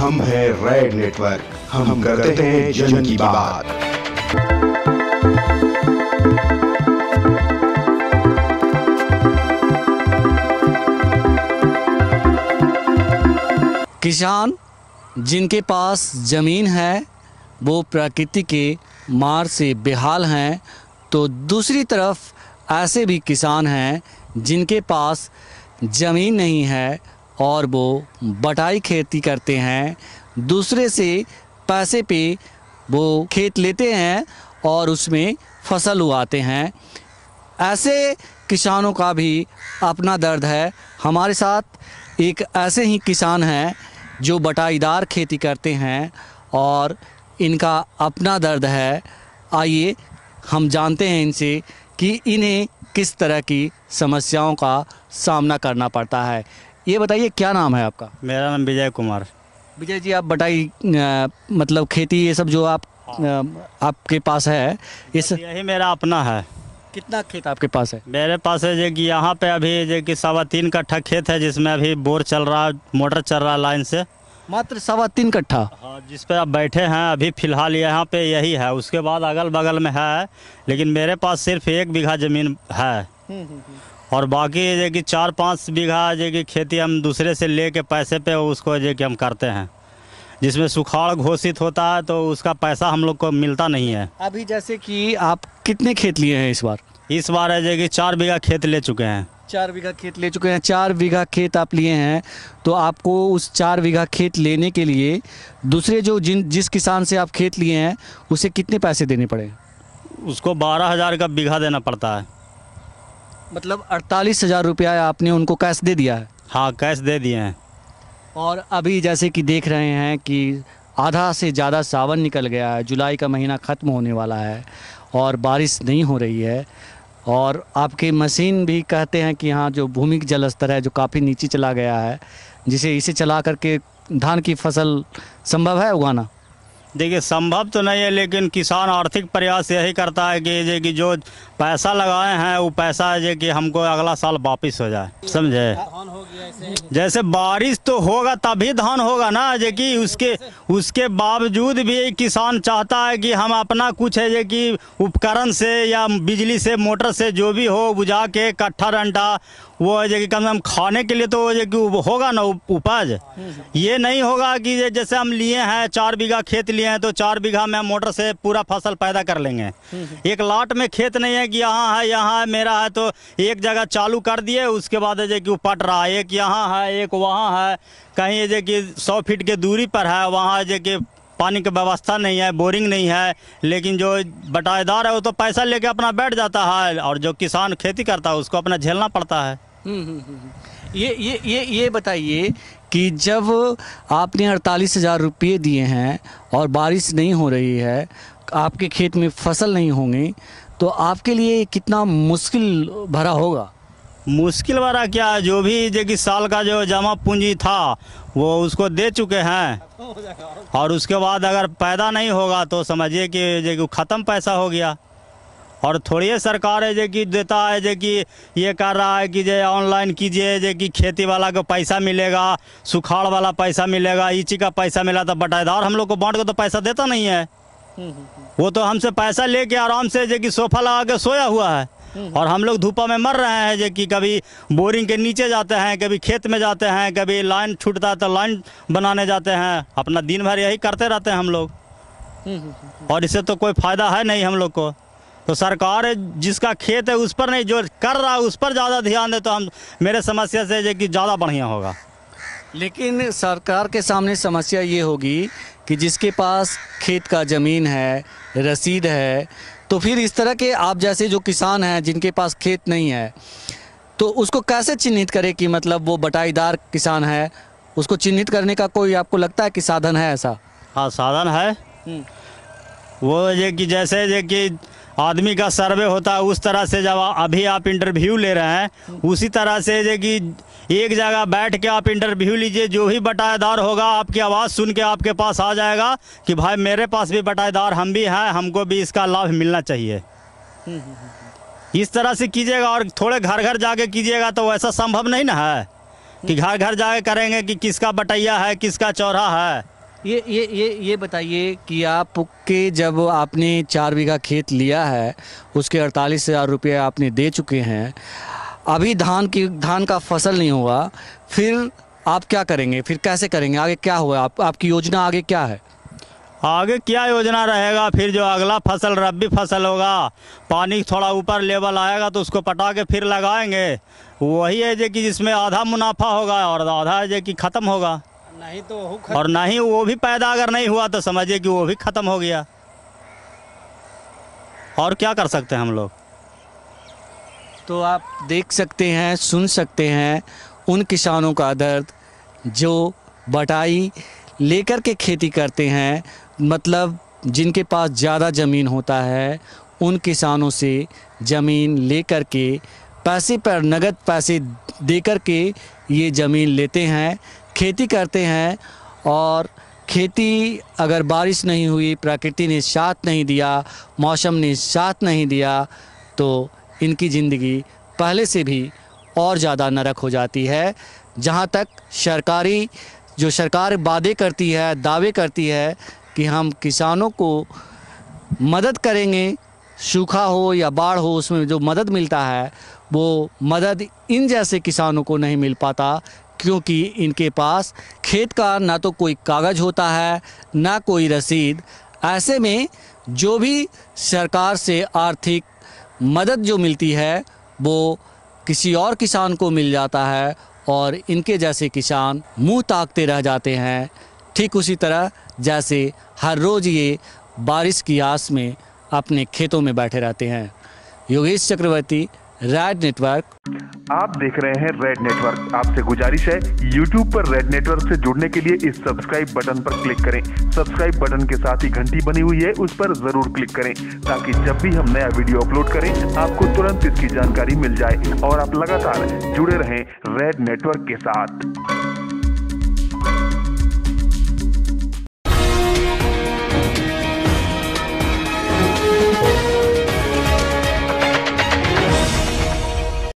हम हैं red network, हम करते हैं जन की बात। किसान जिनके पास ज़मीन है वो प्रकृति के मार से बेहाल हैं, तो दूसरी तरफ ऐसे भी किसान हैं जिनके पास ज़मीन नहीं है और वो बटाई खेती करते हैं। दूसरे से पैसे पे वो खेत लेते हैं और उसमें फसल उगाते हैं। ऐसे किसानों का भी अपना दर्द है। हमारे साथ एक ऐसे ही किसान हैं जो बटाईदार खेती करते हैं और इनका अपना दर्द है। आइए हम जानते हैं इनसे कि इन्हें किस तरह की समस्याओं का सामना करना पड़ता है। ये बताइए, क्या नाम है आपका? मेरा नाम विजय कुमार। विजय जी, आप बटाई मतलब खेती ये सब जो आपके पास है, इस यही मेरा अपना है। कितना खेत आपके पास है? मेरे पास है जो कि यहाँ पे अभी जो कि 3.25 कट्ठा खेत है, जिसमें अभी बोर चल रहा है, मोटर चल रहा है लाइन से। मात्र 3.25 कट्ठा? हाँ, जिस पे आप बैठे हैं अभी फ़िलहाल यहाँ पे यही है। उसके बाद अगल बगल में है, लेकिन मेरे पास सिर्फ 1 बीघा ज़मीन है और बाकी जो कि 4-5 बीघा जो कि खेती हम दूसरे से ले के पैसे पे उसको जो कि हम करते हैं, जिसमें सुखाड़ घोषित होता है तो उसका पैसा हम लोग को मिलता नहीं है। अभी जैसे कि आप कितने खेत लिए हैं इस बार? इस बार है जो कि 4 बीघा खेत ले चुके हैं। 4 बीघा खेत ले चुके हैं। 4 बीघा खेत आप लिए हैं, तो आपको उस 4 बीघा खेत लेने के लिए दूसरे जिस किसान से आप खेत लिए हैं उसे कितने पैसे देने पड़े? उसको 12,000 का बीघा देना पड़ता है। मतलब 48,000 रुपया आपने उनको कैश दे दिया है? हाँ, कैश दे दिए हैं। और अभी जैसे कि देख रहे हैं कि आधा से ज़्यादा सावन निकल गया है, जुलाई का महीना ख़त्म होने वाला है और बारिश नहीं हो रही है। और आपके मशीन भी कहते हैं कि यहाँ जो भूमि का जल स्तर है जो काफ़ी नीचे चला गया है, इसे चला करके धान की फसल संभव है उगाना? देखिए, संभव तो नहीं है, लेकिन किसान आर्थिक प्रयास यही करता है कि जो पैसा लगाए हैं वो पैसा है कि हमको अगला साल वापस हो जाए। समझे? जैसे बारिश तो होगा तभी धान होगा ना, जो कि उसके बावजूद भी किसान चाहता है कि हम अपना कुछ है जो कि उपकरण से या बिजली से मोटर से जो भी हो बुझा के कट्ठा रंटा वो है जो कि कम से कम खाने के लिए तो जो कि होगा ना उपज। ये नहीं होगा कि जैसे हम लिए हैं 4 बीघा खेत लिए हैं तो 4 बीघा में मोटर से पूरा फसल पैदा कर लेंगे। एक लाट में खेत नहीं है कि यहाँ है मेरा है तो एक जगह चालू कर दिए, उसके बाद है कि वो पट रहा है, एक यहाँ है एक वहाँ है, कहीं जो कि 100 फीट के दूरी पर है, वहाँ जो कि पानी की व्यवस्था नहीं है, बोरिंग नहीं है। लेकिन जो बटाईदार है वो तो पैसा लेके अपना बैठ जाता है और जो किसान खेती करता है उसको अपना झेलना पड़ता है। ये बताइए कि जब आपने 48,000 रुपये दिए हैं और बारिश नहीं हो रही है, आपके खेत में फसल नहीं होंगी, तो आपके लिए कितना मुश्किल भरा होगा? मुश्किल भरा क्या, जो भी जो कि साल का जो जमा पूंजी था वो उसको दे चुके हैं और उसके बाद अगर पैदा नहीं होगा तो समझिए कि जो कि ख़त्म पैसा हो गया। और थोड़ी सरकार है जो कि देता है जो कि ये कर रहा है कि जो ऑनलाइन कीजिए जो कि खेती वाला को पैसा मिलेगा, सुखाड़ वाला पैसा मिलेगा, ईची का पैसा मिला, तो बटाईदार हम लोग को बांट को तो पैसा देता नहीं है। वो तो हमसे पैसा लेके आराम से जो कि सोफा लगा के सोया हुआ है और हम लोग धूपा में मर रहे हैं जो कि कभी बोरिंग के नीचे जाते हैं, कभी खेत में जाते हैं, कभी लाइन छूटता है तो लाइन बनाने जाते हैं। अपना दिन भर यही करते रहते हैं हम लोग और इससे तो कोई फ़ायदा है नहीं हम लोग को। तो सरकार जिसका खेत है उस पर नहीं, जो कर रहा है उस पर ज़्यादा ध्यान दे तो हम मेरे समस्या से जो कि ज़्यादा बढ़िया होगा। लेकिन सरकार के सामने समस्या ये होगी कि जिसके पास खेत का ज़मीन है, रसीद है, तो फिर इस तरह के आप जैसे जो किसान हैं जिनके पास खेत नहीं है, तो उसको कैसे चिन्हित करे कि मतलब वो बटाईदार किसान है? उसको चिन्हित करने का कोई आपको लगता है कि साधन है ऐसा? हाँ, साधन है। वो ये कि जैसे ये कि आदमी का सर्वे होता है उस तरह से जब अभी आप इंटरव्यू ले रहे हैं उसी तरह से ये कि एक जगह बैठ के आप इंटरव्यू लीजिए, जो ही बटाईदार होगा आपकी आवाज़ सुन के आपके पास आ जाएगा कि भाई मेरे पास भी बटाईदार हम भी हैं, हमको भी इसका लाभ मिलना चाहिए। इस तरह से कीजिएगा और थोड़े घर घर जाके कीजिएगा तो वैसा संभव नहीं ना है कि घर घर जाके करेंगे कि किसका बटैया है किसका चौरा है। ये बताइए कि आपके जब आपने 4 बीघा खेत लिया है उसके 48,000 रुपये आपने दे चुके हैं, अभी धान का फसल नहीं हुआ, फिर आप क्या करेंगे? फिर कैसे करेंगे? आगे क्या हुआ? आपकी योजना आगे क्या है? आगे क्या योजना रहेगा? फिर जो अगला फसल रबी फसल होगा, पानी थोड़ा ऊपर लेवल आएगा तो उसको पटा के फिर लगाएंगे। वही है जो कि जिसमें आधा मुनाफा होगा और आधा है जो कि ख़त्म होगा, नहीं तो और नहीं वो भी पैदा अगर नहीं हुआ तो समझिए कि वो भी ख़त्म हो गया। और क्या कर सकते हैं हम लोग? तो आप देख सकते हैं, सुन सकते हैं उन किसानों का दर्द जो बटाई लेकर के खेती करते हैं, मतलब जिनके पास ज़्यादा ज़मीन होता है उन किसानों से ज़मीन लेकर के पैसे पर नगद पैसे दे कर के ये ज़मीन लेते हैं, खेती करते हैं। और खेती अगर बारिश नहीं हुई, प्रकृति ने साथ नहीं दिया, मौसम ने साथ नहीं दिया, तो इनकी ज़िंदगी पहले से भी और ज़्यादा नरक हो जाती है। जहाँ तक सरकार वादे करती है, दावे करती है कि हम किसानों को मदद करेंगे, सूखा हो या बाढ़ हो उसमें जो मदद मिलता है वो मदद इन जैसे किसानों को नहीं मिल पाता, क्योंकि इनके पास खेत का ना तो कोई कागज़ होता है ना कोई रसीद। ऐसे में जो भी सरकार से आर्थिक मदद जो मिलती है वो किसी और किसान को मिल जाता है और इनके जैसे किसान मुंह ताकते रह जाते हैं। ठीक उसी तरह जैसे हर रोज़ ये बारिश की आस में अपने खेतों में बैठे रहते हैं। Yogesh Chakravarti, red network. आप देख रहे हैं रेड नेटवर्क। आपसे गुजारिश है, YouTube पर रेड नेटवर्क से जुड़ने के लिए इस सब्सक्राइब बटन पर क्लिक करें। सब्सक्राइब बटन के साथ ही घंटी बनी हुई है, उस पर जरूर क्लिक करें ताकि जब भी हम नया वीडियो अपलोड करें आपको तुरंत इसकी जानकारी मिल जाए और आप लगातार जुड़े रहें रेड नेटवर्क के साथ।